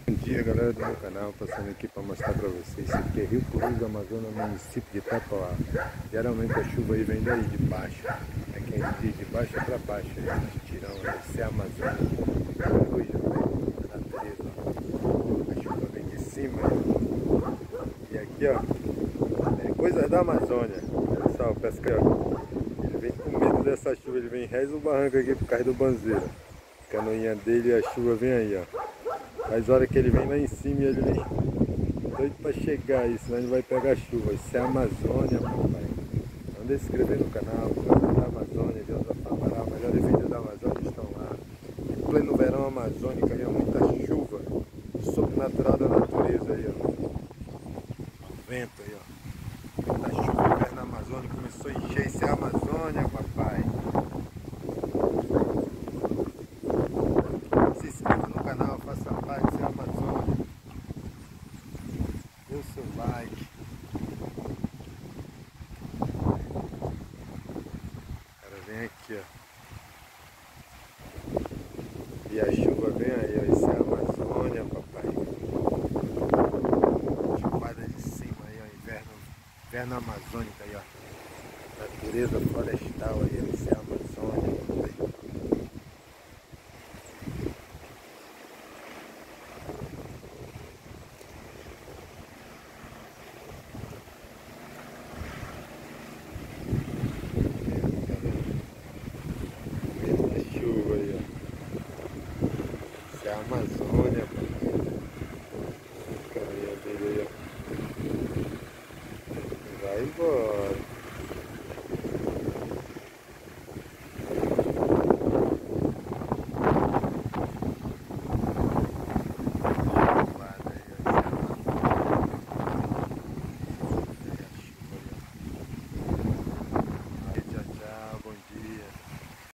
Bom dia, galera do meu canal, passando aqui para mostrar para vocês. Isso aqui é Rio Purus, Amazonas, município de Itapauá. Geralmente a chuva aí vem daí de baixo, é quem diz de baixo para baixo, de tirão, esse é a Amazônia, a natureza. A chuva vem de cima e aqui ó, é coisa da Amazônia. Olha só o pescador, ele vem com medo dessa chuva, ele vem rez o barranco aqui por causa do banzeiro. A canoinha dele e a chuva vem aí ó. Mas a hora que ele vem lá em cima, ele vem doido para chegar aí, senão ele vai pegar chuva. Isso é a Amazônia, papai. Anda se inscrever no canal, Coisa da Amazônia, Deus da Papará, os melhores vídeos da Amazônia estão lá. Em pleno verão amazônico, aí, muita chuva, sobrenatural da natureza aí, ó. O vento aí, ó. Muita chuva, o inverno amazônico começou a encher, isso é a Amazônia, papai. Se inscreva no canal, faça parte, isso é a Amazônia. Dê o seu like. O cara vem aqui, ó. E a chuva vem aí, ó. Isso é a Amazônia, papai. Chupada de cima aí, ó. Inverno amazônico aí, ó. Natureza florestal aí, ó. Isso é a Amazônia, papai. Chuva aí, ó. Isso é a Amazônia, papai. Caminha dele aí, ó. Vai embora.